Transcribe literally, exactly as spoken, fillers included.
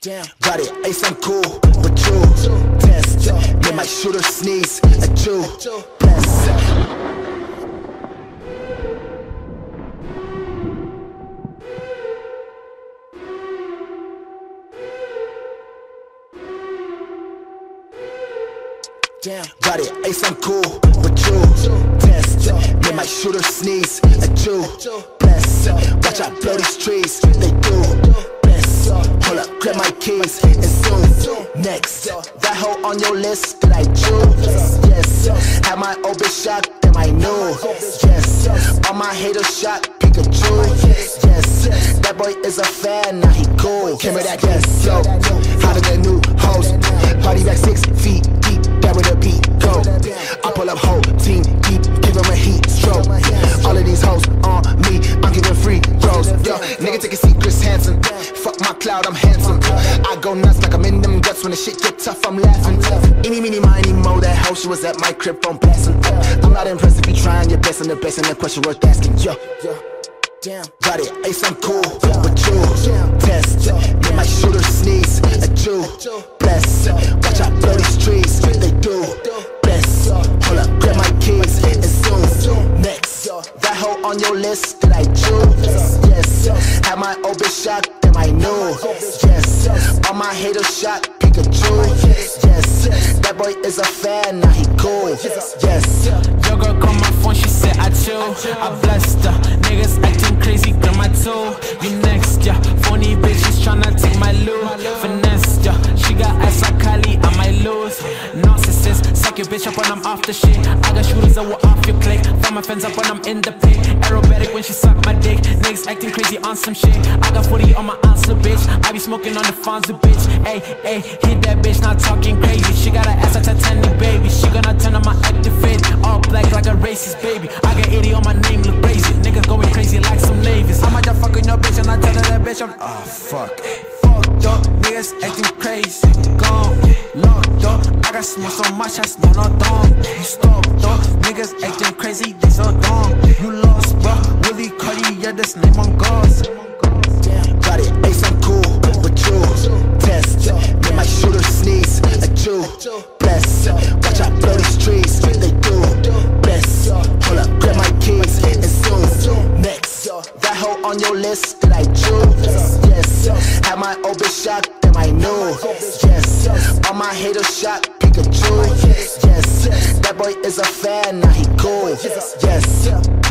Damn, got it, ace, I'm cool, but you test, made my shooter sneeze, Achoo, bless. Damn, got it, ace, I'm cool, but you test, made my shooter sneeze, Achoo, bless. Watch out, blow these trees, they do bless. Hold up, grab my keys, and soon, next. That hoe on your list that I choose, yes. Had my old bitch shocked, then I knew, yes. All my haters shot, Pikachu, yes. That boy is a fan, now he cool. Came with that yes, yo. How to get new hoes, party back six feet deep, that where the beat go. I pull up whole team deep, give him a heat stroke. All of these hoes on me, I'm giving free throws. Yo, nigga take a seat, Chris Hansen. Fuck my clout, I'm handsome. I go nuts like I'm in them guts. When the shit get tough, I'm laughing. Eeny, meeny, miny, mo, that hoe, she was at my crib phone blasting. I'm not impressed if you trying your best, and the best, and the question worth asking. Yo, yo. Damn, got it, ace, I'm cool, but you test, made my shooter sneeze, Achoo, bless. Watch out, blow these trees, they do bless. Hold up, grab my keys, and soon, next. That hoe on your list that I choose, yes. Had my old bitch shocked, then I knew, yes. All my haters shot, Pikachu, yes. That boy is a fan, now he cool, yes. Yo girl called my phone, she said Achoo, I blessed her. Niggas acting crazy, grab my toe. You next, yeah. Phony bitches tryna take my loot. Finesse, yeah. She got ass like Kali, I might lose. Narcissist, suck your bitch up when I'm off the shit. I got shooters that were off your click. Find my friends up when I'm in the pit. Aerobatic when she suck my dick. Niggas acting crazy on some shit. I got forty on my answer, bitch. I be smoking on the Fonzo, bitch. Ayy, ayy, hit that bitch, not talking crazy. She got an ass like Titanic, baby. She gonna turn on my activate. All black like a racist, baby. I got eighty on my name, look crazy. Niggas going crazy like some navies. I might just fucking your bitch and I tell her that bitch I'm ah oh, fuck. Fucked up, niggas acting crazy. Gone, locked up. I got smoke so much I smell no dumb. You stopped up, niggas acting crazy, they so dumb. You lost, bro. Willy Cardiac, this name on God's. Damn, got it, ace, I'm cool, but you test, made my shooter sneeze, Achoo, bless. Watch out, blow these trees, they do bless. Hold up, grab my keys, and soon, next. That hoe on your list that I choose, yes. Had my old bitch shocked, then I knew, yes. All my haters shot, Pikachu, yes. That boy is a fan, now he cool, yes.